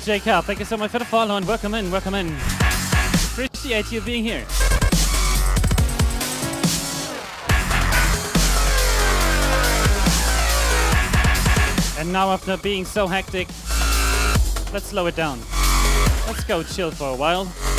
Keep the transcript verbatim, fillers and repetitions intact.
Jacob. Thank you so much for the follow and welcome in, welcome in. Appreciate you being here. And now after being so hectic, let's slow it down. Let's go chill for a while.